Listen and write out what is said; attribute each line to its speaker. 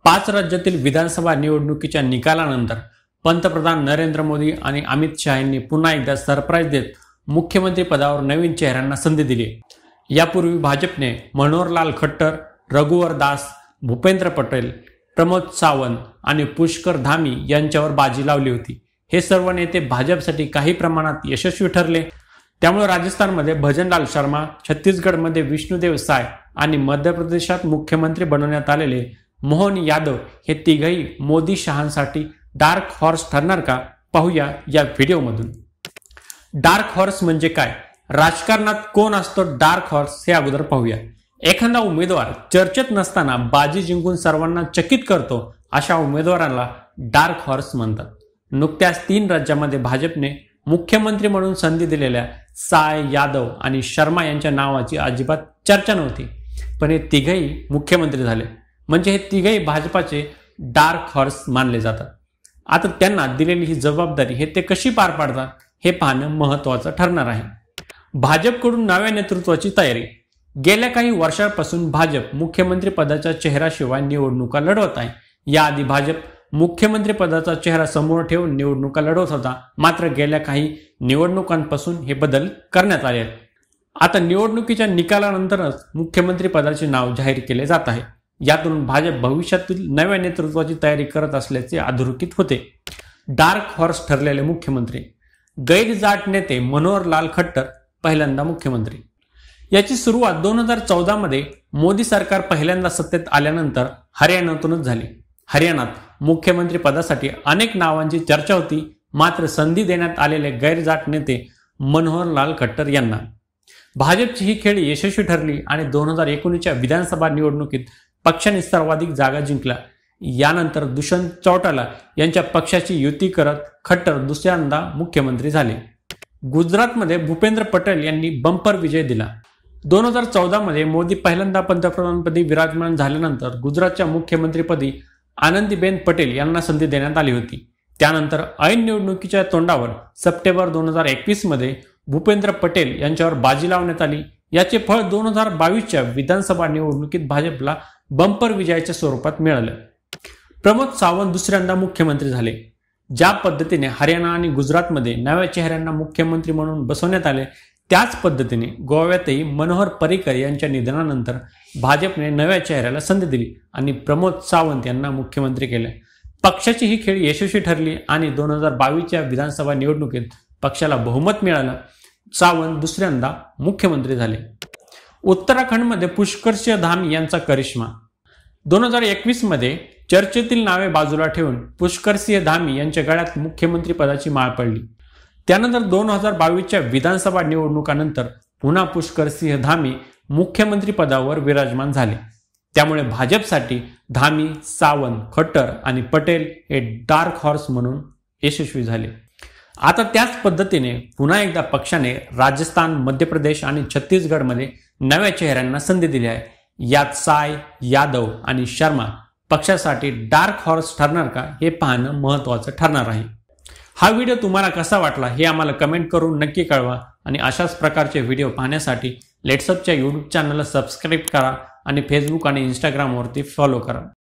Speaker 1: 5 राज्यातील विधानसभा निवडणुकीच्या निकालानंतर पंतप्रधान नरेंद्र मोदी आणि अमित शहा यांनी पुन्हा एकदा सरप्राईज देत मुख्यमंत्री पदावर नवीन चेहऱ्यांना संधी दिली। यापूर्वी भाजपने मनोहरलाल खट्टर, रघुवर दास, भूपेंद्र पटेल, प्रमोद सावंत आणि पुष्कर धामी यांच्यावर बाजी लावली होती। हे सर्व नेते भाजपसाठी काही प्रमाणात यशस्वी ठरले। त्यामुळे राजस्थानमध्ये भजनलाल शर्मा, छत्तीसगडमध्ये विष्णुदेव साय आणि मध्य प्रदेशात मुख्यमंत्री बनवण्यात आलेले मोहन यादव हे तिघही मोदी शहांसाठी डार्क हॉर्स ठरणार का, पाहूया या व्हिडिओमधून। डार्क हॉर्स म्हणजे काय, राजकारणात कोण असतो डार्क हॉर्स हे अगोदर पाहूया। एखादा उमेदवार चर्चेत नसताना बाजी जिंकून सर्वांना चकित करतो, अशा उमेदवाराला डार्क हॉर्स म्हणतात। नुकत्याच 3 राज्यांमध्ये भाजपने मुख्यमंत्री म्हणून संधी दिलेल्या साय, यादव आणि शर्मा यांच्या नावाची अजिबात चर्चा नव्हती, पण हे तिघही मुख्यमंत्री झाले, म्हणजे हे तिघही भाजपाचे डार्क हॉर्स मानले जातात। आता त्यांना दिलेली ही जबाबदारी हे ते कशी पार पाडतात हे पाहणं महत्त्वाचं ठरणार आहे। भाजपकडून नव्या नेतृत्वाची तयारी। गेल्या काही वर्षांपासून भाजप मुख्यमंत्री पदाच्या चेहऱ्याशिवाय निवडणुका लढवत आहे। याआधी भाजप मुख्यमंत्री पदाचा चेहरा समोर ठेवून निवडणुका लढवत होता, मात्र गेल्या काही निवडणुकांपासून हे बदल करण्यात आले आहेत। आता निवडणुकीच्या निकालानंतरच मुख्यमंत्री पदाचे नाव जाहीर केले जात आहे। यातून भाजप भविष्यातील नव्या नेतृत्वाची तयारी करत असल्याचे अधोरेखित होते। डार्क हॉर्स ठरलेले मुख्यमंत्री। गैरजाट नेते मनोहरलाल खट्टर पहिल्यांदा मुख्यमंत्री। याची सुरुवात 2014 मध्ये मोदी सरकार पहिल्यांदा सत्तेत आल्यानंतर हरियाणातूनच झाली। हरियाणात मुख्यमंत्री पदासाठी अनेक नावांची चर्चा होती, मात्र संधी देण्यात आलेले गैरजाट नेते मनोहरलाल खट्टर यांना। भाजपची ही खेळी यशस्वी ठरली आणि 2019च्या विधानसभा निवडणुकीत पक्षाने सर्वाधिक जागा जिंकल्या। यानंतर दुष्यंत चौटाला यांच्या पक्षाची युती करत खट्टर दुसऱ्यांदा मुख्यमंत्री झाले। गुजरातमध्ये भूपेंद्र पटेल यांनी बंपर विजय दिला। 2014 मध्ये मोदी पहिल्यांदा पंतप्रधानपदी विराजमान झाल्यानंतर गुजरातच्या मुख्यमंत्रीपदी आनंदीबेन पटेल यांना संधी देण्यात आली होती। त्यानंतर ऐन निवडणुकीच्या तोंडावर सप्टेंबर 2021 मध्ये भूपेंद्र पटेल यांच्यावर बाजी लावण्यात आली। याचे फळ 2022च्या विधानसभा निवडणुकीत भाजपला बंपर विजयाच्या स्वरूपात मिळालं। प्रमोद सावंत दुसऱ्यांदा मुख्यमंत्री झाले। ज्या पद्धतीने हरियाणा आणि गुजरातमध्ये नव्या चेहऱ्यांना मुख्यमंत्री म्हणून बसवण्यात आले, त्याच पद्धतीने गोव्यातही मनोहर पर्रिकर यांच्या निधनानंतर भाजपने नव्या चेहऱ्याला संधी दिली आणि प्रमोद सावंत यांना मुख्यमंत्री केले। पक्षाची ही खेळी यशस्वी ठरली आणि 2022च्या विधानसभा निवडणुकीत पक्षाला बहुमत मिळालं। सावंत दुसऱ्यांदा मुख्यमंत्री झाले। उत्तराखंडमध्ये पुष्कर धामी यांचा करिश्मा। 2021 मध्ये चर्चेतील नावे बाजूला ठेवून पुष्कर धामी यांच्या गळ्यात मुख्यमंत्री पदाची माळ पडली। त्यानंतर 2022च्या विधानसभा निवडणुकानंतर पुन्हा पुष्कर धामी मुख्यमंत्री पदावर विराजमान झाले। त्यामुळे भाजपसाठी धामी, सावंत, खट्टर आणि पटेल हे डार्क हॉर्स म्हणून यशस्वी झाले। आता त्याच पद्धतीने पुन्हा एकदा पक्षाने राजस्थान, मध्य प्रदेश आणि छत्तीसगडमध्ये नव्या चेहऱ्यांना संधी दिली आहे। यात साय, यादव आणि शर्मा पक्षासाठी डार्क हॉर्स ठरणार का हे पाहणं महत्त्वाचं ठरणार आहे। हा व्हिडिओ तुम्हाला कसा वाटला हे आम्हाला कमेंट करून नक्की कळवा आणि अशाच प्रकारचे व्हिडिओ पाहण्यासाठी लेट्सअपच्या यूट्यूब चॅनलला सबस्क्राईब करा आणि फेसबुक आणि इंस्टाग्रामवरती फॉलो करा।